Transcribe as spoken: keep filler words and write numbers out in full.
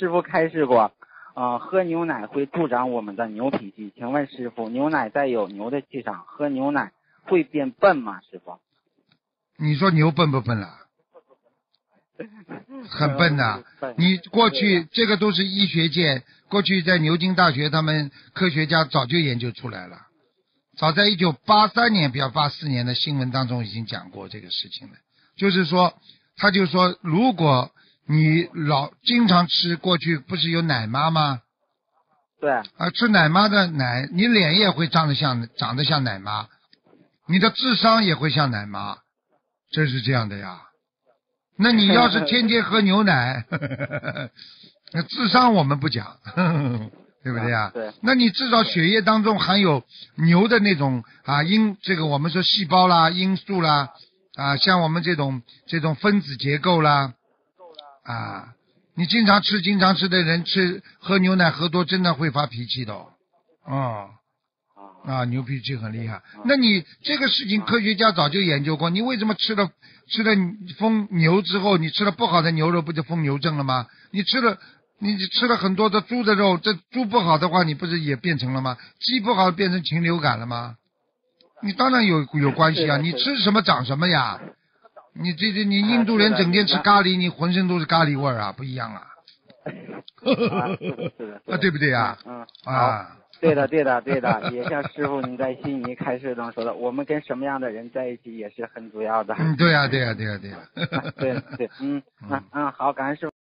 师傅开示过，呃，喝牛奶会助长我们的牛脾气。请问师傅，牛奶带有牛的气场，喝牛奶会变笨吗？师傅？ 你说牛笨不笨了？很笨的。你过去这个都是医学界，过去在牛津大学他们科学家早就研究出来了，早在一九八三年不要八四年的新闻当中已经讲过这个事情了。就是说他就说，如果你老经常吃，过去不是有奶妈吗？ 对。 啊，吃奶妈的奶，你脸也会长得像长得像奶妈，你的智商也会像奶妈，这是这样的呀。那你要是天天喝牛奶，呵呵呵那智商我们不讲，呵呵对不对呀？ 对。 那你至少血液当中含有牛的那种啊因这个我们说细胞啦、因素啦啊，像我们这种这种分子结构啦啊，你经常吃经常吃的人吃喝牛奶喝多真的会发脾气的哦。哦啊，牛脾气很厉害。那你这个事情科学家早就研究过，你为什么吃了吃了疯牛之后，你吃了不好的牛肉，不就疯牛症了吗？你吃了你吃了很多的猪的肉，这猪不好的话，你不是也变成了吗？鸡不好变成禽流感了吗？你当然有有关系啊！你吃什么长什么呀？你这这你印度人整天吃咖喱，你浑身都是咖喱味儿啊，不一样啊。啊，对不对呀？ 嗯啊。 对的，对的，对的，也像师傅你在悉尼开示中说的，我们跟什么样的人在一起也是很主要的。 嗯，对呀、啊，对呀、啊，对呀、啊，对呀、 啊。对对，嗯，嗯嗯，好，感恩师傅。